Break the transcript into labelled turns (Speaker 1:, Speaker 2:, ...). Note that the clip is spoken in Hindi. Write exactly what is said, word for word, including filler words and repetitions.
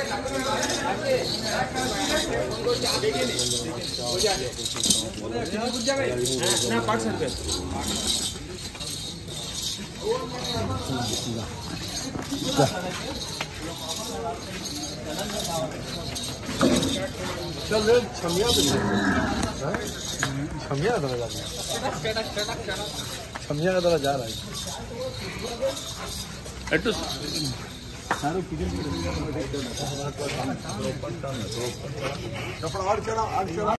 Speaker 1: ना पाँच सौ रुपये
Speaker 2: चल रे छमिया तो छमिया का दौरा जा छमिया का दौरा जा रहा है
Speaker 1: एटू
Speaker 2: सारू किधर कपड़ा और चढ़ा और चढ़ा